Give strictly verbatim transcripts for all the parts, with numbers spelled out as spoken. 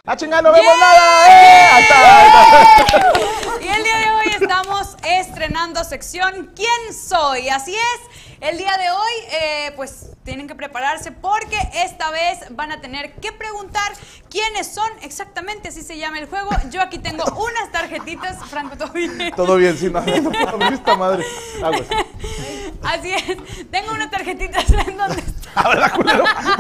¡Ah, chingada, no vemos nada! ¡Eh! ¡Ahí está, ahí está! Y el día de hoy estamos estrenando sección ¿Quién soy? Así es, el día de hoy eh, pues tienen que prepararse porque esta vez van a tener que preguntar quiénes son exactamente, así se llama el juego. Yo aquí tengo unas tarjetitas. Franco, ¿todo bien? Todo bien, sí, no, no, no, no, esta madre. Aguas. Así es, tengo unas tarjetitas en donde está. ¡Habla, culero!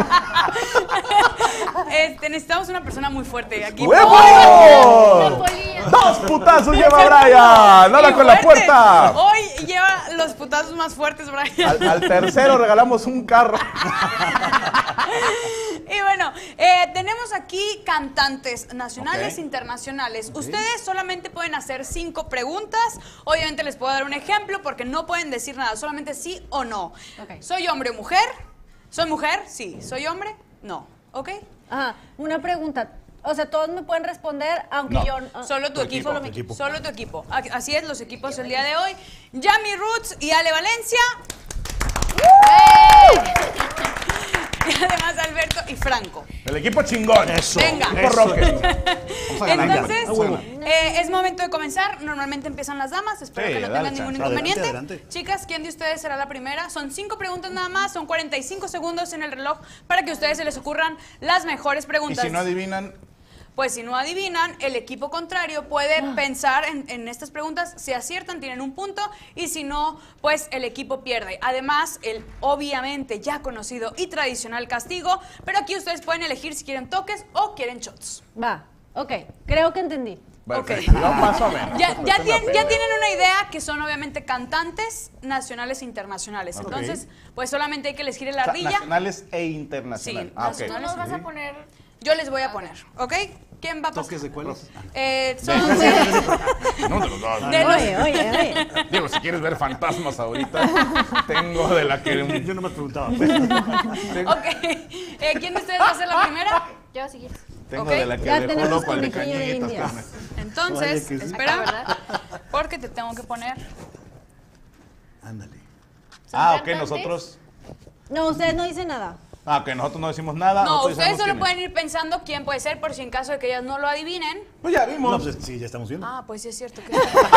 Este, necesitamos una persona muy fuerte aquí. ¡Huevos! ¡Dos putazos lleva Brian! ¡Nada con la puerta! Hoy lleva los putazos más fuertes, Brian. Al, al tercero regalamos un carro. Y bueno, eh, tenemos aquí cantantes nacionales e Okay. internacionales. Okay. Ustedes solamente pueden hacer cinco preguntas. Obviamente les puedo dar un ejemplo porque no pueden decir nada, solamente sí o no. Okay. ¿Soy hombre o mujer? ¿Soy mujer? Sí. ¿Soy hombre? No. ¿Ok? Ajá, una pregunta. O sea, todos me pueden responder, aunque No. yo... ah, Solo tu, Tu equipo. equipo, Solo, tu mi- equipo. Solo tu equipo. A- Así es, los equipos el día de hoy. Yami Roots y Ale Valencia. Y además Alberto y Franco. El equipo chingón. Eso. Venga. Equipo rocker. Vamos a ganar. Entonces, Ah, huevo. eh, es momento de comenzar. Normalmente empiezan las damas. Espero Sí, que no dale tengan ningún chance. inconveniente. Adelante, adelante. Chicas, ¿quién de ustedes será la primera? Son cinco preguntas nada más. Son cuarenta y cinco segundos en el reloj para que a ustedes se les ocurran las mejores Y preguntas. si no adivinan, Pues si no adivinan, el equipo contrario puede pensar en, en estas preguntas. Si aciertan, tienen un punto. Y si no, pues el equipo pierde. Además, el obviamente ya conocido y tradicional castigo. Pero aquí ustedes pueden elegir si quieren toques o quieren shots. Va, ok, creo que entendí. perfecto. Yo más o menos. Ya, ya, Es una tien- ya pena. tienen una idea que son obviamente cantantes nacionales e internacionales. Ok. Entonces, pues solamente hay que les gire la O sea, ardilla. nacionales e internacionales. Sí, ah, ok. nacionales. Nos vas a poner. Yo les voy a poner, ¿ok? ¿Quién va a pasar? ¿Toques de cuáles? Eh, son No te los doy. de los- Oye, oye, oye. Digo, si quieres ver fantasmas ahorita, tengo de la que... Yo no me preguntaba. Tengo, Ok. Eh, ¿Quién de ustedes va a ser la primera? Yo, si quieres. tengo Ok. de la que Ya dejó tenemos loco al de conejillo de cañitas. indias. carnal. Entonces, Vaya que sí. espera, ¿Verdad? porque te tengo que poner. Ándale. Ah, ok, cantantes? nosotros... No, ustedes no dicen nada. Ah, ok, nosotros no decimos nada. No, nosotros ustedes sabemos solo quién pueden ir pensando quién puede ser por si en caso de que ellas no lo adivinen. es. Pues ya vimos. No, pues sí, ya estamos viendo. Ah, pues sí es cierto que.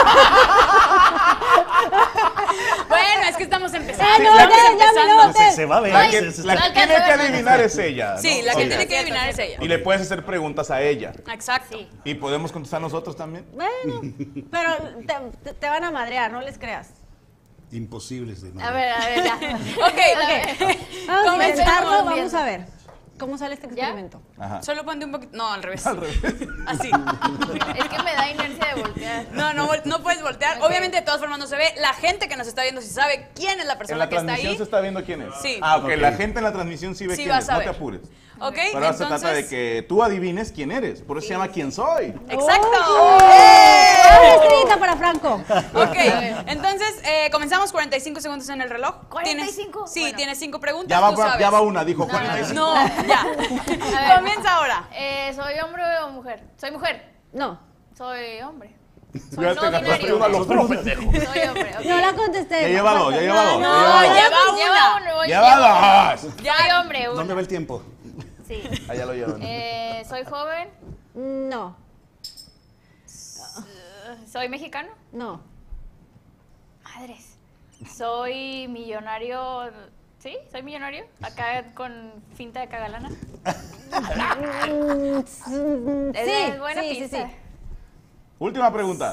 Bueno, es que estamos empezando. Ah, no, estamos ya, ya, empezando. ya, Se, se va a ver. La que, Se- se- la que alcanza tiene a que ver, adivinar es ella, ¿no? Sí, la que Ok. tiene que adivinar es ella. Y le puedes hacer preguntas a ella. Exacto. Sí. ¿Y podemos contestar nosotros también? Bueno, pero te, te van a madrear, no les creas. Imposibles de A ver, a ver, ya. Ok, Ok, vamos a Comencemos intentarlo, vamos viendo. a ver cómo sale este experimento. Ajá. solo ponte un poquito. No, al revés. Al revés. Así. Es que me da inercia de voltear. No, no, vol- no puedes voltear. Ok. Obviamente, de todas formas, no se ve. La gente que nos está viendo sí sabe quién es la En persona la que está transmisión ahí. se está viendo quién es. Sí. Ah, ok, Ok. la gente en la transmisión sí ve Sí quién vas es, a no te ver. apures. Ok, Pero ahora se trata de entonces. que tú adivines quién eres. Por eso se llama quién soy. Exacto. Una estrellita para Franco. Ok, entonces eh, comenzamos cuarenta y cinco segundos en el reloj. ¿cuarenta y Tienes- cinco? Sí, Bueno. tienes cinco preguntas. Ya va, tú sabes. ya va una, dijo cuarenta y cinco. No, ya. ver. Comienza ahora. Eh, ¿Soy hombre o mujer? Soy mujer. No, Soy hombre. Soy Ya no te gastaste binario. uno a los puro pendejo. Soy hombre. ok. no la contesté. Ya lleva dos, ya lleva dos. No, ya lleva lleva dos. una. Lleva uno. oye, Lleva lleva dos. uno. Soy hombre. uno. ¿Dónde va el tiempo? Sí. Allá lo llevan. Eh, ¿Soy joven? No, ¿Soy mexicano? no. Madres. ¿Soy millonario? ¿Sí? ¿Soy millonario? Acá con finta de cagalana. Mm, Es sí, buena sí, sí, pista. sí. Última pregunta.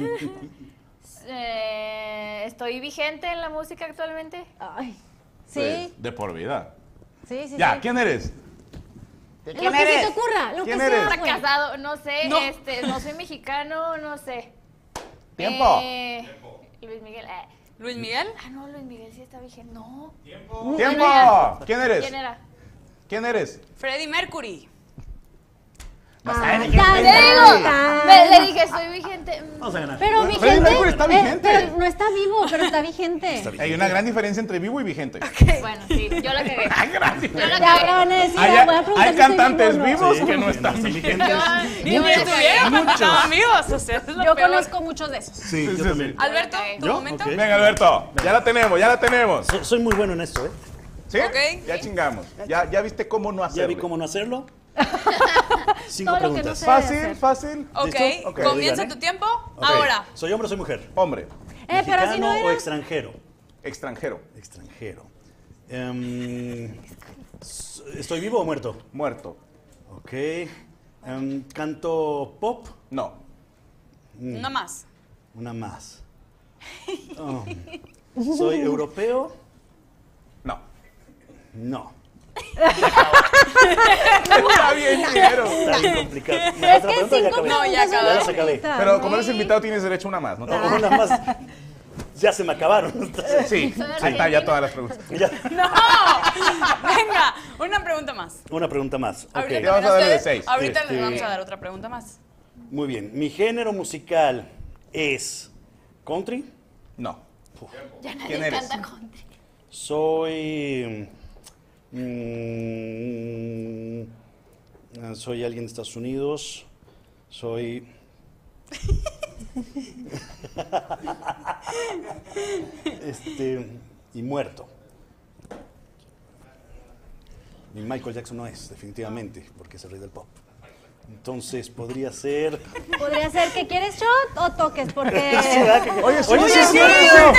Eh, ¿Estoy vigente en la música actualmente? Ay, De, sí, de por vida. sí, sí. Ya, sí. ¿quién eres? Lo que se te ocurra, lo ¿Quién que eres? sea, güey. Fracasado, no sé, No. este, no soy mexicano, no sé. Tiempo. Eh, Luis Miguel. eh. Luis Miguel. Ah, no, Luis Miguel sí está vigente. No. ¡Tiempo! era? ¿Quién eres? ¿Quién era? ¿Quién eres? Freddie Mercury. Ah, Ay, tan, qué Te digo, tan. me- le dije, soy vigente. Mm, Vamos a ganar. Pero Freddie vigente. Mercury está eh, vigente. pero no está vivo, pero está vigente. Está bien. Hay una gran diferencia entre vivo y vigente. Bueno, sí, yo la cagué. Hay gran Yo diferencia. la Ya cagué. van a decir, Hay, voy a preguntar hay si estoy cantantes vivo o no. vivos Sí, que no están están vigentes. Yo, Ni yo que la estuvieran cagué. cuando estaban vivos. O sea, eso es lo Yo peor. conozco muchos de esos. Sí, Sí, yo sí, también. Alberto, tu ¿Yo? momento. Ok. Venga, Alberto. Ya la tenemos, ya la tenemos. So- soy muy bueno en esto, ¿eh? ¿Sí? Ok. Ya chingamos. Ya, ya viste cómo no Ya hacerlo. vi cómo no hacerlo. Cinco Todo lo que no preguntas. sé. Fácil, fácil. Ok, ¿Listo? Ok. comienza Digan, ¿eh? tu tiempo. Ok. Ahora. ¿Soy hombre o soy mujer? Hombre, Eh, pero si ¿Mexicano no o era. extranjero? extranjero, Extranjero. Em, s- ¿Estoy vivo o muerto? muerto. Ok. Em, ¿Canto pop? No. Una más. Una más. Oh. ¿Soy europeo? No. No. Está bien, quiero. Está bien complicado. Es ¿Otra que pregunta? Ya cinco acabé. No, ya preguntas acabé. son Ya las acabé. bonitas. Pero como eres invitado, tienes derecho a una más, ¿no? No, una más. Ya se me acabaron. Sí, Soy ahí está ya todas las preguntas. Ya. No. Venga, una pregunta más. Una pregunta más. Ok. Ahorita, Ya vamos a también darle de ustedes- seis. ahorita Este- les vamos a dar otra pregunta más. Muy bien. Mi género musical es country. No. Ya nadie ¿Quién eres? canta country. Soy. mm, ah, soy alguien de Estados Unidos. Soy. este. Y muerto. Y Michael Jackson no es, definitivamente, porque es el rey del pop. Entonces podría ser. Podría ser que quieres shot o toques, porque. Oye, sí, Oye, sí, sí, es sí, cierto.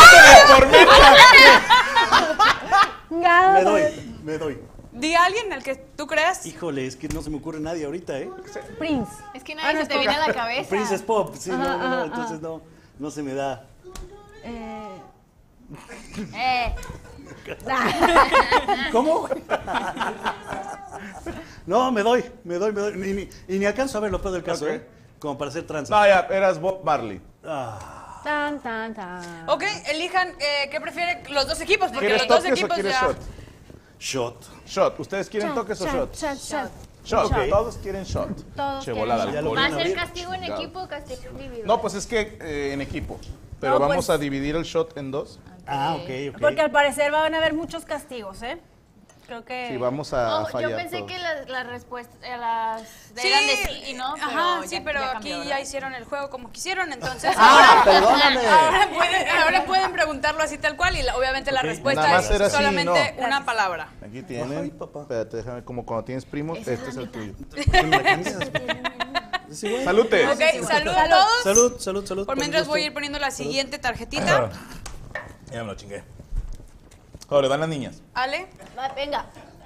Chingado, Me doy, me doy. Di a alguien el que tú creas. Híjole, es que no se me ocurre nadie ahorita, ¿eh? Prince. Es que Ah, nadie no se es te viene a la cabeza. Princess Pop, sí, no, no, no, ajá, entonces no, no se me da. Eh, Eh, ¿Cómo? No, me doy, me doy, me doy. Ni- ni- y ni alcanzo a ver lo peor del caso, Ok. ¿eh? Como para hacer tranza. No, ya, eras Bob Marley. Ah, tan, tan, tan. Ok, elijan eh, qué prefieren los dos equipos, porque ¿Quieres los dos toques o equipos quieres ya. shot? shot. Shot. ¿Ustedes quieren Shot, toques o shot, shot? shot, shot. Shot. Ok. Todos quieren shot. Todos Che, quieren volada shot. Ya lo alcohol. ¿va a van a ser abrir. castigo en Chingado. equipo o castigo individual? No, pues es que eh, en equipo. Pero No, vamos pues- a dividir el shot en dos. Ah, ok, ok. Porque al parecer van a haber muchos castigos, ¿eh? Creo que. Sí, vamos a, a No, fallar yo pensé todos. que las, las respuestas eh, las Sí, eran de sí y no. Pero ajá, ya- sí, pero ya aquí cambió, ya ¿verdad? hicieron el juego como quisieron, entonces Ah, ahora, perdóname. ahora, pueden, ahora pueden preguntarlo así tal cual y la- obviamente la Ok, respuesta nada más es era sí, solamente no. una palabra. Aquí tienen. Ay, papá. Espérate, déjame, como cuando tienes primos, Esa es este es la el mitad. tuyo. ¿Por qué me la cambias? Es igual. Salute. Ok, salud a todos. Salud, salud, salud. Por con mientras gusto. voy a ir poniendo la siguiente tarjetita. Ya me lo chingué. Ahora, dan las niñas. Ale, Va, venga.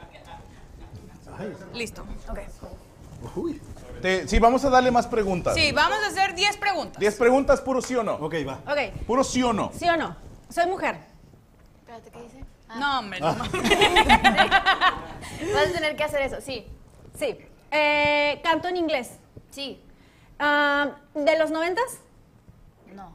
listo. Ok. Uy. Te- sí, vamos a darle más preguntas. Sí, vamos a hacer diez preguntas. Diez preguntas, puro sí o no. Ok, va. Ok, Puro sí o no. ¿sí o no? Soy mujer. Espérate, ¿qué dice? No, hombre, no mames. Vas a tener que hacer eso, sí. Sí. Eh, canto en inglés. Sí. Ah, ¿de los noventas? No.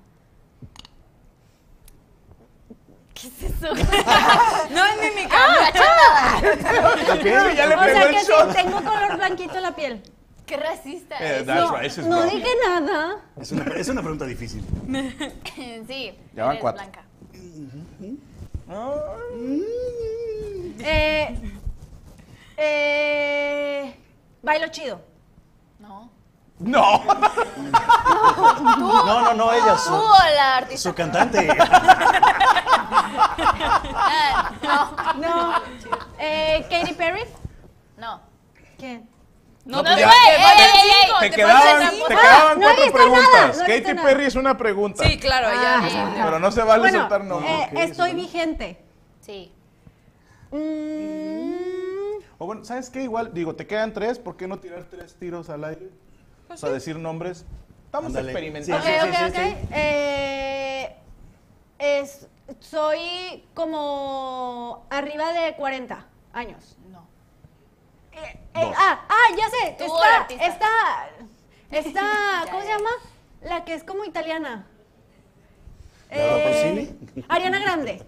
¿Qué es eso? No es mímica. Ok, ya le O sea pegó el que sí, shot. tengo color blanquito en la piel. Qué racista Eh, es. that's No, racist, no bro. dije nada. Es una, es una pregunta difícil. Sí. Ya van eres cuatro. blanca. Eh, eh, bailo chido. No. No. No, no, no, ella, Tú su, o la artista. su cantante. Ah, no. No. Eh, Katy Perry. No. ¿Quién? No, No, te ya. faltan Ey, ey, ey, cinco, Te te quedaban, faltan te cinco. quedaban no he cuatro visto preguntas. nada, no he visto Katy nada. Perry es una pregunta. Sí, claro, Ah, ya. Pero no se vale Bueno, soltar nombres. eh, Ok, estoy sí. vigente. Sí. Mm, O bueno, ¿sabes qué? Igual, digo, te quedan tres, ¿por qué no tirar tres tiros al aire? O sea, decir nombres. Estamos Ándale. experimentando. ok, Sí, sí, ok, sí, ok. sí. Eh, es, soy como arriba de cuarenta años. No. Eh, eh, Dos. ah, ah, ya sé. Tú, la Está, artista. está, está, Ya, ¿cómo se ya. llama? La que es como italiana. ¿Laura Pausini? Ariana Grande.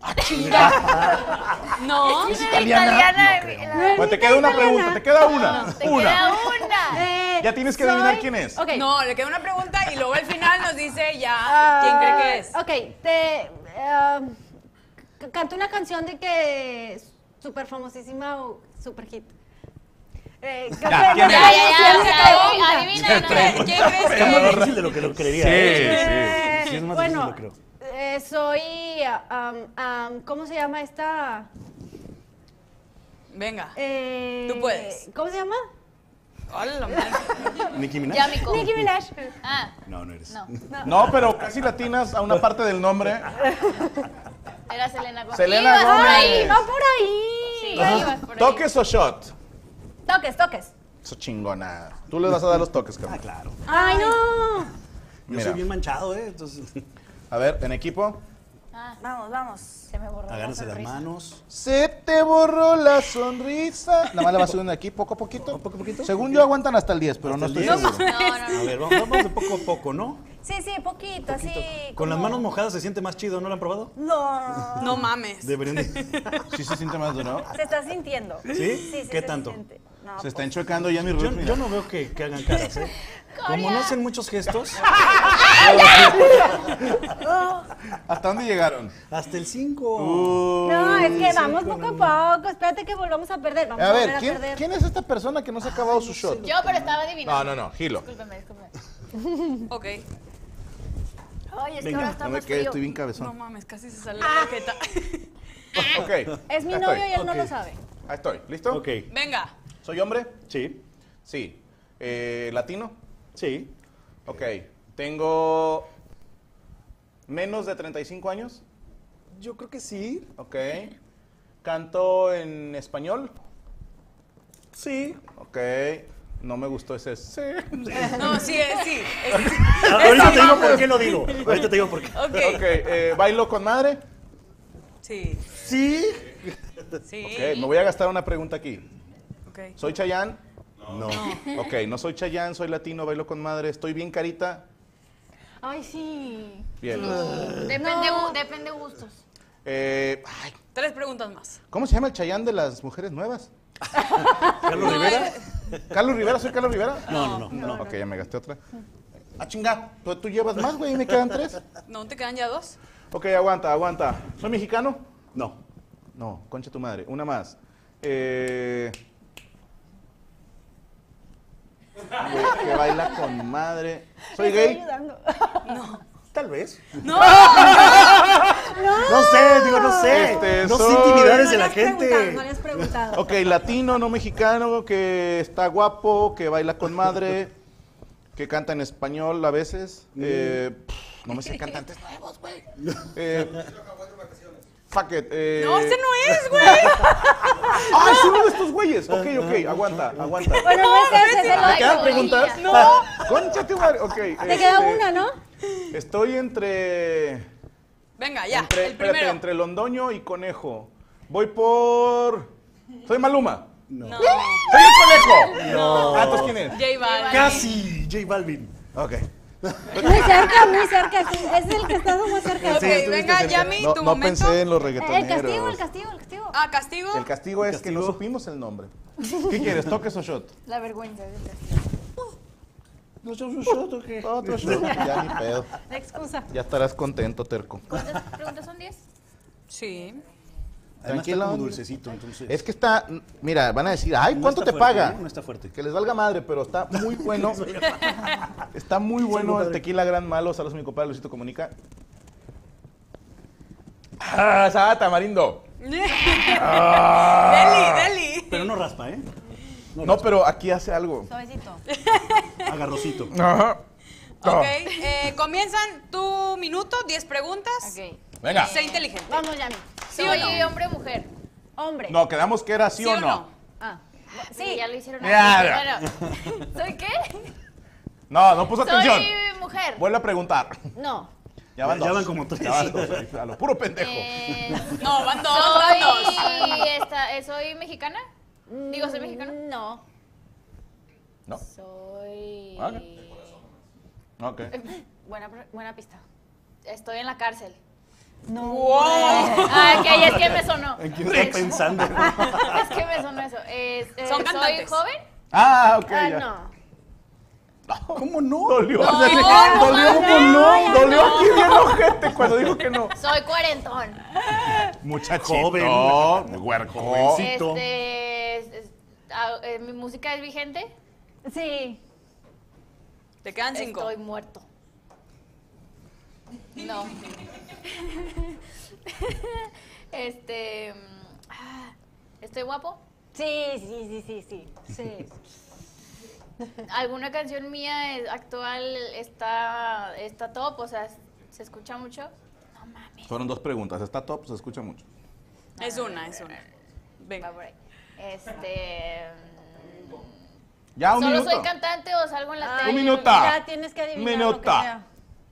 No. Es italiana. la- Bueno, te queda una pregunta, te queda una. Te una. queda una. Eh, Ya tienes que soy- adivinar quién es. Ok. No, le queda una pregunta y luego al final nos dice ya Ah, quién cree que es. Ok, te ah, c- canto una canción de que es súper famosísima o súper hit. Eh, ¿quién es? Ya, ya, ya. o ¿quién sea, pregunta? adivina. ¿Quién no. crees? ¿Quién crees Es más que es? difícil de lo que lo creería. Sí, ¿eh? Eh, Sí, es más bueno, difícil de lo creo. eh, soy, ah, am, am, ¿cómo se llama esta? Venga. Eh, Tú puedes. ¿Cómo se llama? Hola, madre. ¿Nicki Minaj? Yamiko. Nicki Minaj. Ah, No, no eres. no. No, pero casi latinas a una parte del nombre. Era Selena Gómez. Selena Ibas por Gómez. ahí. No por ahí. Sí, ibas por ahí. ¿Toques o shot? Toques, toques. Eso chingona. Tú le vas a dar los toques, Ah, cabrón. claro. Ay, no. Yo Mira. soy bien manchado, ¿eh? Entonces, A ver, en equipo. Ah, Vamos, vamos. se me borró la agárrense las sonrisa. manos. Se te borró la sonrisa. Nada más la vas subiendo aquí poco a poquito. ¿Poco a poquito? Según yo aguantan hasta el diez, pero no Hasta el estoy diez. seguro. No, no, A no. ver, vamos, vamos de poco a poco, ¿no? Sí, sí, poquito, así. Con las como- manos mojadas se siente más chido, ¿no lo han probado? No. No mames. Deberían de... Sí se siente más duro. Se está sintiendo. ¿Sí? Sí, sí. ¿Qué se tanto? siente. No, Se pues, está enchuecando ya mi Yo, Ruth. yo no veo que, que hagan caras, ¿eh? Como no hacen muchos gestos, ¿Hasta dónde llegaron? hasta el cinco. Uh. No, es que sí, vamos con poco a poco. Espérate que volvamos a perder. Vamos a, A volver ver, a ¿quién, perder. ¿quién es esta persona que no se ha acabado su shot? Yo, pero estaba adivinando. No, no, no, Gilo. Discúlpeme, discúlpeme. Ok. Ay, es que Venga, ahora está No me más quedé, frío. estoy bien No cabezón. mames, casi se sale la tarjeta. Ok. Es mi ahí novio estoy. y él no Ok. lo sabe. Ahí estoy. ¿Listo? Ok, Venga. ¿Soy hombre? sí, Sí. Eh, ¿Latino? sí. Ok. ¿Tengo menos de treinta y cinco años? Yo creo que sí. Ok. ¿Canto en español? Sí. Ok. No me gustó ese sí. No, sí, es, sí. es- Ahorita te digo vamos. por qué lo digo. Ahorita te digo por qué. Ok. Ok. eh, ¿Bailo con madre? Sí. Sí. Sí. Ok. Me voy a gastar una pregunta aquí. Ok. ¿Soy Chayanne? No. Ok. No soy Chayanne, soy latino, bailo con madre. ¿Estoy bien carita? Ay, sí. Bien. Depende, gu- depende gustos. Eh, ay, Tres preguntas más. ¿cómo se llama el Chayanne de las mujeres nuevas? ¿Carlos Rivera? ¿Carlos Rivera? ¿Soy Carlos Rivera? No, no, no. No, ok, ya me gasté otra. Ah, chinga, ¿tú, tú llevas más, güey, y me quedan tres. ¿No te quedan ya dos? Ok, aguanta, aguanta. ¿Soy mexicano? No. No, concha tu madre. Una más. Eh... Que, que baila con madre. ¿Soy Estoy gay? ayudando. Tal vez. No. No sé, digo, no sé. Este, no sé soy- intimidades No de le la has preguntado, gente. no le has preguntado. Ok, latino, no mexicano, que está guapo, que baila con madre, que canta en español a veces. Eh, pff, no me sé cantantes nuevos, güey. Eh, fuck it. Eh, No, ese no es, güey. ¡Ah, es uno de estos güeyes! Ok, ok, aguanta, aguanta. Bueno, no es ese, es el ¿Me Ay, otro. quedan no, preguntas? niña. Concha tu madre. Ok. Te queda este, una, ¿no? Estoy entre. Venga, ya. entre el espérate, primero. entre Londoño y Conejo. Voy por. Soy Maluma. No. ¡Soy el Conejo! No. Ah, ¿entonces quién es? J Balvin. Casi, J Balvin. Ok. Muy cerca, muy cerca. sí, Es el que está más cerca. Ok, Sí, estuviste venga, cerca. Yami, No, tu no momento. pensé en los El reggaetoneros. castigo, el castigo, el castigo. Ah, castigo. El castigo es que no castigo. supimos el nombre. ¿Qué quieres, toques o shot? La vergüenza. ¿No sos un shot o qué? Otro shot. Ya ni pedo. La excusa. Ya estarás contento, terco. ¿Cuántas preguntas son? ¿Diez? Sí. Además Tranquila. está como dulcecito, entonces. Es que está, mira, van a decir, ay, No ¿cuánto está te fuerte, paga? ¿eh? No está fuerte. Que les valga madre, pero está muy bueno. Está muy bueno el tequila Gran Malo. Saludos a mi compadre Luisito Comunica. ¡Ah, esa tamarindo! Deli, Deli. Pero no raspa, ¿eh? No, pero aquí hace algo. Suavecito. Agarrosito. Ajá. Ok, eh, comienzan tu minuto, diez preguntas. Ok. Venga. Sé inteligente. Vamos, Yami. ¿Sí o ¿Soy no? hombre o mujer? Hombre. No, quedamos que era sí, ¿Sí o no. Ah. Sí, ya lo hicieron. Ya, antes. Bueno, ¿soy qué? No, no puso atención. Soy mujer. Vuelve a preguntar. No. Ya van Ya dos. van como tres. Ya van dos. A lo puro pendejo. Eh, No, van dos, van dos. soy, esta, eh, ¿Soy mexicana? Digo, ¿soy mexicana? No. ¿No? Soy... Ok. Buena, pre- buena pista. Estoy en la cárcel. No. Wow. Ah, ok, es que me sonó. ¿En quién está pensando? Es que me sonó eso. Es- eh, Son ¿Soy cantantes. joven? Ah, ok. Ah, ya. no. ¿Cómo no? Dolió. No, dolió, no, dolió, no, no, ya dolió no. aquí bien ojete cuando dijo que no. Soy cuarentón. Muchachito. Joven. Huerco. Jovencito. Este, es- es- ah, eh, ¿Mi música es vigente? Sí. Te quedan cinco. Estoy muerto. No. Este... mm, ah, ¿Estoy guapo? Sí, sí, sí, sí, sí. sí. ¿Alguna canción mía eh, actual está, está top? O sea, ¿se escucha mucho? No mames. Fueron dos preguntas. ¿Está top? Se escucha mucho. Es una, es una. Va Venga. por ahí. Este... Ya, un ¿Solo minuto. soy cantante o salgo en la Ay, tele? Un minuto. Ya tienes que adivinar lo que Minuta. sea.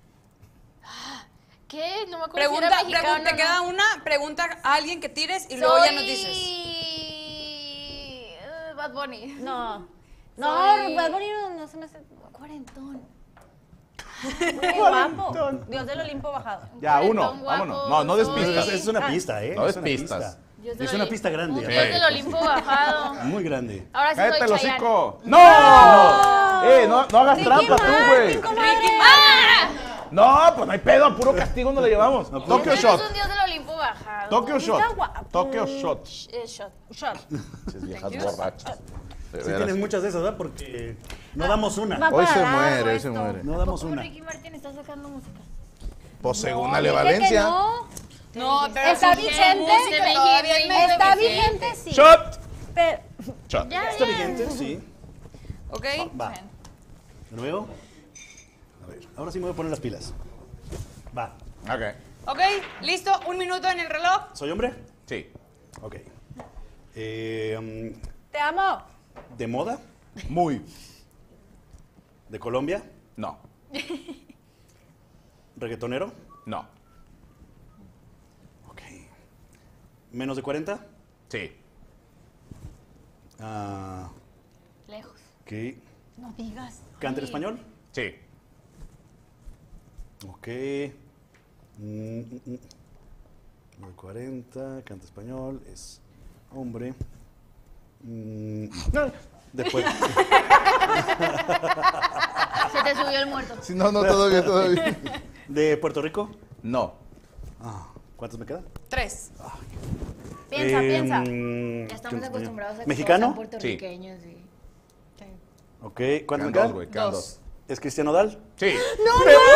¿Qué? No me acuerdo Pregunta, si era mexicano, pregunta, te ¿no? queda una, pregunta a alguien que tires y luego ya nos dices. Soy... eh, Bad Bunny. No. No, Soy- Bad Bunny no, no se me hace Cuarentón. muy guapo. Dios del Olimpo bajado. Ya, uno. Cuarentón, guapo, Vámonos. No, no des soy- pistas. Es, es una pista, ¿eh? No es des una pistas. pista. Dios del Es una Olim- pista grande. Un Dios del Olimpo bajado. Muy grande. Ahora sí Cállate el soy Chayanne. hocico. ¡No! ¡Eh, no, no hagas Ricky trampa tú, Martin, güey! comadre. ¡Ah! No, pues no hay pedo. Puro castigo no le llevamos. Tokyo Ese no Shot. es un Dios del Olimpo bajado. Tokyo Shot. Está guapo. Tokyo Shot. Eh, shot. Shot. Esas viejas borrachas. De Sí veras. tienes muchas de esas, ¿verdad? Porque no damos una. Va Hoy se para muere, largo hoy se esto. muere. No damos ¿Cómo una. Ricky Martin está sacando música? Pues según No, Ale dije que Valencia. no. No, pero Está su vigente. música todavía es muy Está vigente. vigente, sí. Shot. Pero, Shot. Ya, ¿Está ya. vigente? Sí. ¿Ok? Va. ¿De nuevo? A ver, ahora sí me voy a poner las pilas. Va. Ok. ¿Ok? ¿Listo? Un minuto en el reloj. ¿Soy hombre? Sí. Ok. Eh, um, te amo. ¿De moda? Muy. ¿De Colombia? No. ¿Reggaetonero? No. Ok. ¿Menos de cuarenta? Sí. Ah, Lejos. ok. No digas. ¿Canta en español? Sí. Ok. Mm, mm, mm. Menos de cuarenta, canta español, es hombre. Mm, después. Se te subió el muerto. Sí, no, no, todo bien, todo bien. ¿De Puerto Rico? No. Ah, ¿cuántos me quedan? Tres. Piensa, Eh, piensa. mm, Ya estamos ¿qué- acostumbrados a que ¿Mexicano? todos sean puertorriqueños y... Ok, ¿cuántos me Quedan dos, quedan? güey. Quedan Dos. dos. ¿Es Cristiano Dal? Sí. ¡No,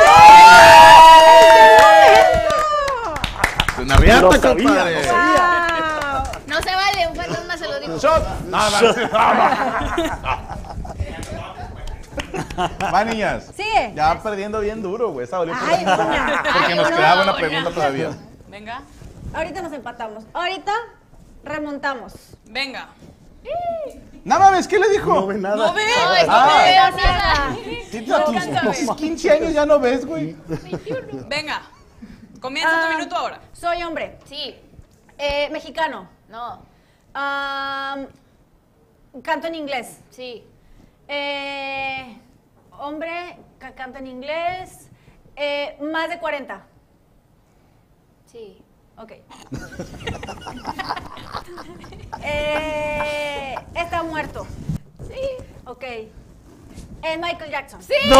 Una riata, Lo sabía, compadre. lo sabía. no! No se vale, un fantasma se lo digo. Shot. No, va. Va, niñas. Sigue. Ya van perdiendo bien duro, güey. Esa valió por Ay, la- una. Porque Ay, nos una, quedaba una una. pregunta todavía. Venga. Ahorita nos empatamos. Ahorita remontamos. Venga. No mames, ¿qué le dijo? No ve nada. ¿No ves? No, es que Ah. no veo nada. Sí, No a tus- alcanza a ver. tus quince años ya no ves, güey. Venga. Comienza Ah. tu minuto ahora. Soy hombre. Sí. Eh, mexicano. No. Am, canto en inglés. Sí. Eh, hombre, ca- canto en inglés. Eh, más de cuarenta. Sí. Ok. eh, está muerto. Sí. Ok. Es Michael Jackson. ¡Sí! ¡No!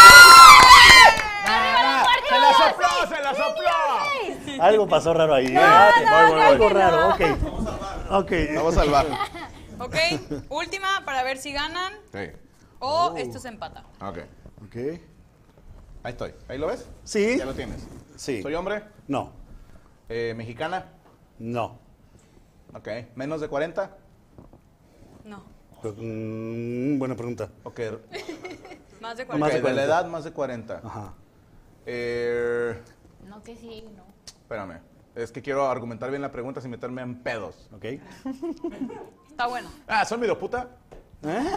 ¡Arriba ¡Se la sopló, se la sopló! Algo pasó raro ahí. ¿eh? No, no, Voy, voy, claro voy. Algo que raro, no. ok. Ok. Vamos a salvar. ¿Ok? Última para ver si ganan Sí. o esto se empata. Ok. Ok. Ahí estoy. ¿Ahí lo ves? Sí. Ya lo tienes. Sí. ¿Soy hombre? No. Eh, ¿Mexicana? No. Ok. ¿Menos de cuarenta? No. Pues, mm, buena pregunta. Ok. Más de Ok, Más cuarenta. de de la cuarenta. edad más de cuarenta. Ajá. Eh, No, que sí, no. espérame. Es que quiero argumentar bien la pregunta sin meterme en pedos. Ok. Está bueno. Ah, ¿soy medio puta? ¿Eh?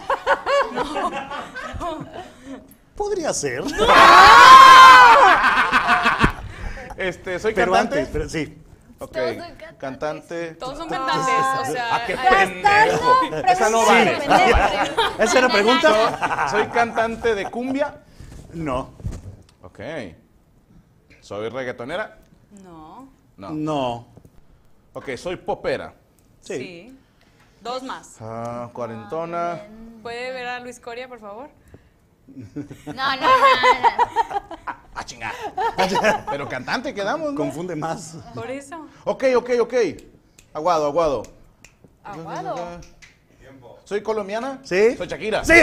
Podría ser. Este, ¿soy Pero cantante? antes, pero sí. Ok. Todos son cantantes. Cantante. Todos son cantantes. O sea, ¡Ah, qué eh, pendejo! Esa no vale. Sí. Esa no vale. ¿Esa era pregunta? ¿Soy cantante de cumbia? No. Ok. ¿Soy reggaetonera? no. No. No. Ok, soy popera. Sí. Sí. Dos más. Ah, cuarentona. ¿Puede ver a Luis Coria, por favor? No, no, no, no. ¡Ah, chingada! Pero cantante quedamos, ¿no? Confunde más. Por eso. Ok, ok, ok. Aguado, aguado. Aguado. ¿Soy colombiana? ¿Sí? Soy Shakira. ¡Sí!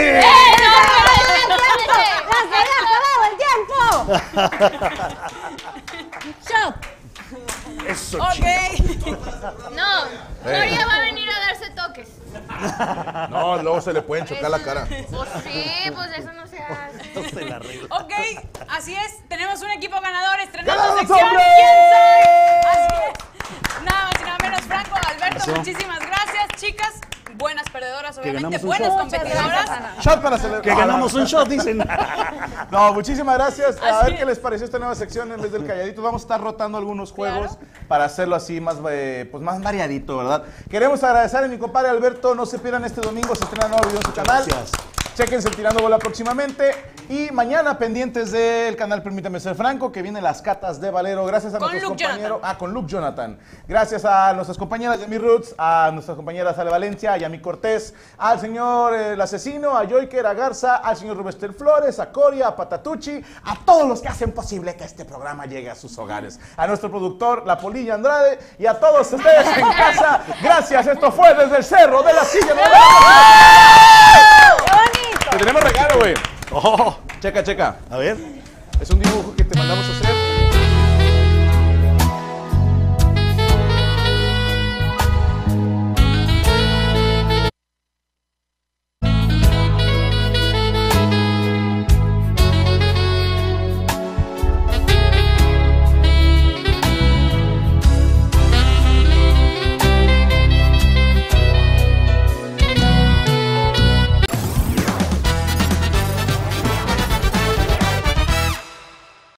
¡Ya se había acabado el tiempo! ¡Shot! Eso, Ok. No, Gloria va a venir a darse toques. No, luego se le pueden chocar la cara. Pues sí, pues eso no se hace. No se la arregla. Ok, así es. Tenemos un equipo ganador estrenando ¡Ganamos, sección. hombre! ¿Quién soy? Así es. Nada más y nada menos, Franco, Alberto, Pasó. muchísimas gracias, chicas. Buenas perdedoras, obviamente. ganamos un Buenas shot. competidoras. Shot para celebrar. Que ganamos un shot, dicen. No, muchísimas gracias. A Así ver es. qué les pareció esta nueva sección en vez del calladito. Vamos a estar rotando algunos juegos para hacerlo así más, eh, pues más variadito, ¿verdad? Queremos agradecer a mi compadre Alberto. No se pierdan este domingo, se estrena nuevo video en su canal. Gracias. Chéquense el Tirando Bola próximamente. Y mañana pendientes del canal Permítame Ser Franco, que vienen las catas de Valero. Gracias a Con nuestros Luke compañeros. Jonathan. Ah, con Luke Jonathan. Gracias a nuestras compañeras de Mi Roots, a nuestras compañeras Ale Valencia, a Yami Cortés, al señor eh, el asesino, a Joyker, a Garza, al señor Rubester Flores, a Coria, a Patatucci, a todos los que hacen posible que este programa llegue a sus hogares. A nuestro productor, La Polilla Andrade, y a todos ustedes en casa. Gracias. Esto fue desde el Cerro de la Silla. ¡Qué bonito! Te tenemos regalo, güey. Oh, Checa, checa. a ver. Es un dibujo que te mandamos a hacer